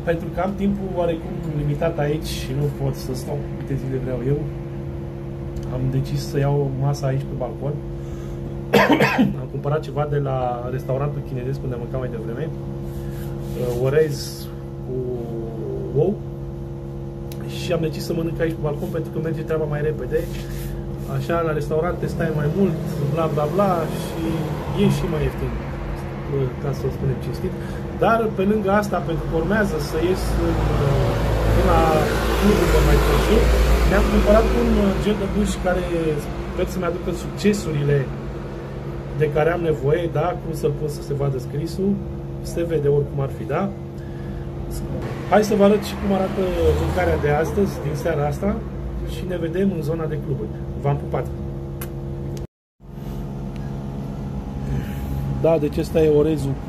pentru că am timpul oarecum limitat aici și nu pot să stau câte zile vreau eu, am decis să iau masa aici pe balcon. Am cumpărat ceva de la restaurantul chinezesc unde am mâncat mai devreme, orez cu ou, și am decis să mănânc aici pe balcon pentru că merge treaba mai repede. Așa, la restaurante stai mai mult, bla bla bla, și e și mai ieftin, ca să o spunem cinstit. Dar pe lângă asta, pentru că urmează să ies la clubul mai târziu, mi-am cumpărat un gel de duș care sper să-mi aducă succesurile de care am nevoie, da? Cum să-l pun să se vadă scrisul, se vede oricum ar fi, da? Hai să vă arăt și cum arată mâncarea de astăzi, din seara asta, și ne vedem în zona de cluburi. V-am pupat! Da, deci ăsta e orezul cu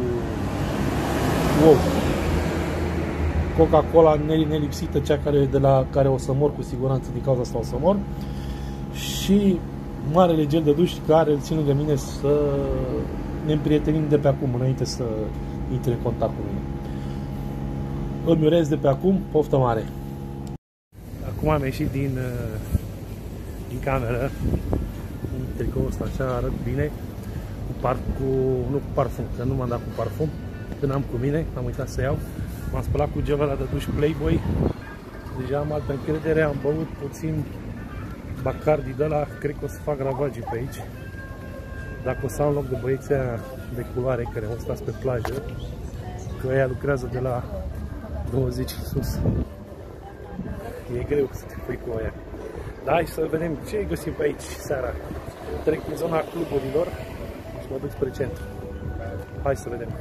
ou. Coca-Cola nelipsită, cea de la care o să mor cu siguranță, din cauza asta o să mor. Și marele gel de duș care îl țin lângă mine să ne împrietenim de pe acum, înainte să intre în contact cu mine. Îmi urez de pe acum poftă mare. Acum am ieșit din cameră, în tricoul ăsta, așa arăt bine, nu cu parfum, că nu m-am dat cu parfum, când am cu mine, am uitat să iau. M-am spălat cu gelul ăla de duș Playboy, deja am altă încredere, am băut puțin Bacardi de ăla, cred că o să fac ravagii pe aici. Dacă o să am loc de băieții de culoare care o stați pe plajă, că ăia lucrează de la 20 sus. E greu să te pui cu aia. Da, hai să vedem ce găsim pe aici seara. Trec în zona cluburilor și mă duc spre centru. Hai să vedem.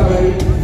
Bye.